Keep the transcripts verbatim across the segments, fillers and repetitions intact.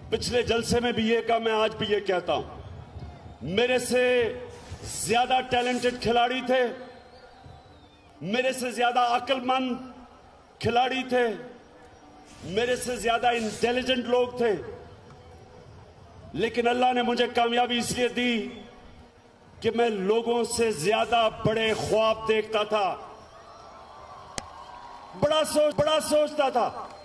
पिछले जलसे में भी ये कहा, मैं आज भी ये कहता हूं, मेरे से ज्यादा टैलेंटेड खिलाड़ी थे, मेरे से ज्यादा अक्लमंद खिलाड़ी थे, मेरे से ज्यादा इंटेलिजेंट लोग थे, लेकिन अल्लाह ने मुझे कामयाबी इसलिए दी कि मैं लोगों से ज्यादा बड़े ख्वाब देखता था, बड़ा सोच बड़ा सोचता था।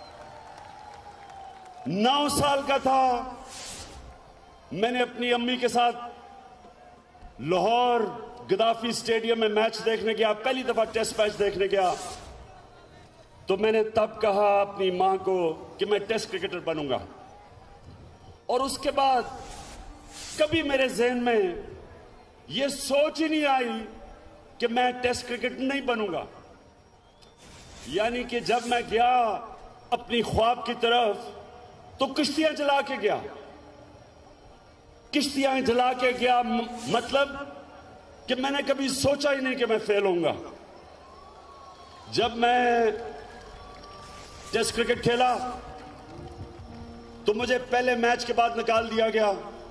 नौ साल का था, मैंने अपनी अम्मी के साथ लाहौर गद्दाफी स्टेडियम में मैच देखने गया, पहली दफा टेस्ट मैच देखने गया। तो मैंने तब कहा अपनी मां को कि मैं टेस्ट क्रिकेटर बनूंगा, और उसके बाद कभी मेरे जहन में यह सोच ही नहीं आई कि मैं टेस्ट क्रिकेटर नहीं बनूंगा। यानी कि जब मैं गया अपनी ख्वाब की तरफ तो किश्तियां जला के गया, किश्तियां जला के गया, मतलब कि मैंने कभी सोचा ही नहीं कि मैं फेल होऊंगा। जब मैं टेस्ट क्रिकेट खेला तो मुझे पहले मैच के बाद निकाल दिया गया,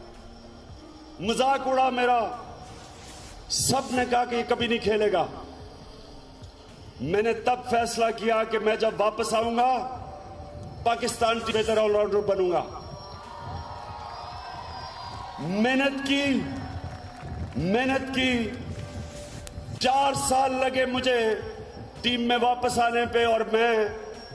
मजाक उड़ा मेरा, सब ने कहा कि ये कभी नहीं खेलेगा। मैंने तब फैसला किया कि मैं जब वापस आऊंगा पाकिस्तान की बेहतर ऑलराउंडर बनूंगा। मेहनत की मेहनत की चार साल लगे मुझे टीम में वापस आने पे, और मैं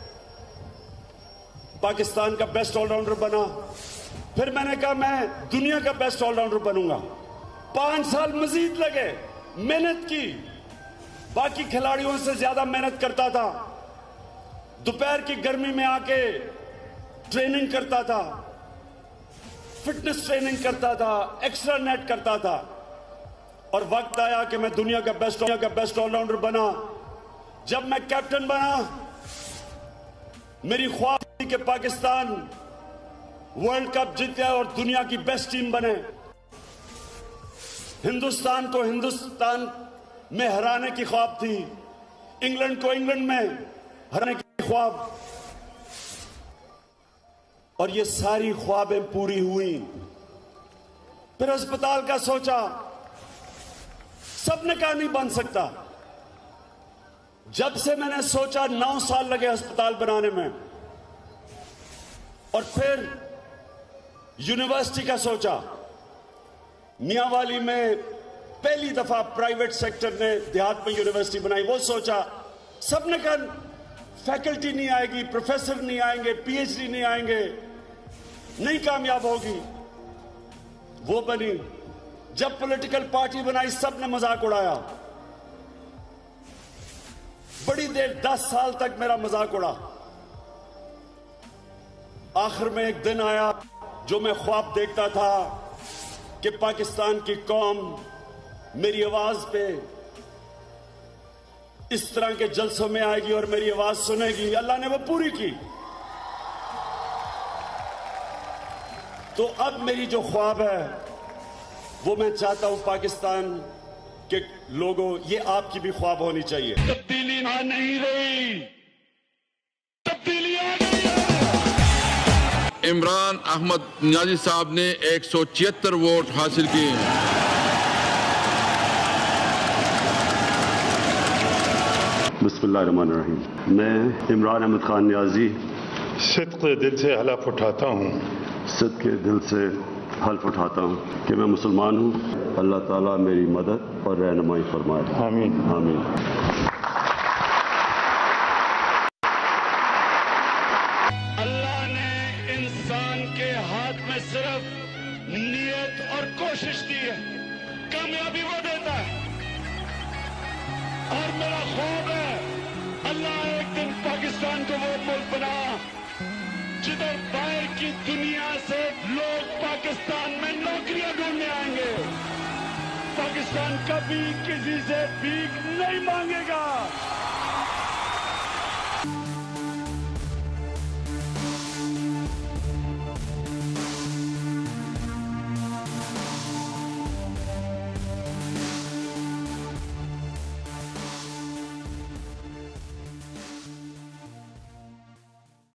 पाकिस्तान का बेस्ट ऑलराउंडर बना। फिर मैंने कहा मैं दुनिया का बेस्ट ऑलराउंडर बनूंगा। पांच साल मजीद लगे, मेहनत की, बाकी खिलाड़ियों से ज्यादा मेहनत करता था, दोपहर की गर्मी में आके ट्रेनिंग करता था, फिटनेस ट्रेनिंग करता था, एक्स्ट्रा नेट करता था, और वक्त आया कि मैं दुनिया का बेस्ट दुनिया का बेस्ट ऑलराउंडर बना। जब मैं कैप्टन बना, मेरी ख्वाब थी कि पाकिस्तान वर्ल्ड कप जीते और दुनिया की बेस्ट टीम बने, हिंदुस्तान को हिंदुस्तान में हराने की ख्वाब थी, इंग्लैंड को इंग्लैंड में हराने की ख्वाब, और ये सारी ख्वाबें पूरी हुई। फिर अस्पताल का सोचा, सबने कहा नहीं बन सकता। जब से मैंने सोचा, नौ साल लगे अस्पताल बनाने में, और फिर यूनिवर्सिटी का सोचा। मियांवाली में पहली दफा प्राइवेट सेक्टर ने देहात में यूनिवर्सिटी बनाई, वो सोचा। सबने कहा फैकल्टी नहीं आएगी, प्रोफेसर नहीं आएंगे, पीएचडी नहीं आएंगे, नहीं कामयाब होगी, वो बनी। जब पॉलिटिकल पार्टी बनाई, सबने मजाक उड़ाया, बड़ी देर दस साल तक मेरा मजाक उड़ा। आखिर में एक दिन आया जो मैं ख्वाब देखता था कि पाकिस्तान की कौम मेरी आवाज पे इस तरह के जलसों में आएगी और मेरी आवाज सुनेगी। अल्लाह ने वो पूरी की। तो अब मेरी जो ख्वाब है वो मैं चाहता हूं पाकिस्तान के लोगों, ये आपकी भी ख्वाब होनी चाहिए। तब्दीली आ नहीं रही, तब्दीली आ गई है। इमरान अहमद नियाजी साहब ने एक सौ छिहत्तर वोट हासिल किए हैं। बिस्मिल्लाहिर्रहमानिर्रहीम। मैं इमरान अहमद खान नियाजी सिद्क़े दिल से हलफ उठाता हूँ सिद्क़े दिल से हल्फ उठाता हूँ कि मैं मुसलमान हूँ। अल्लाह ताला मेरी मदद और रहनुमाई फरमाए। आमीन आमीन। अल्लाह ने इंसान के हाथ में सिर्फ नियत और कोशिश दी है, कामयाबी वो देता है। और मेरा ख्वाब है अल्लाह एक दिन पाकिस्तान को वो मुल्क बना जिधर बाहर की दुनिया से लोग पाकिस्तान में नौकरियां ढूंढने आएंगे। पाकिस्तान कभी किसी से भीख नहीं मांगेगा।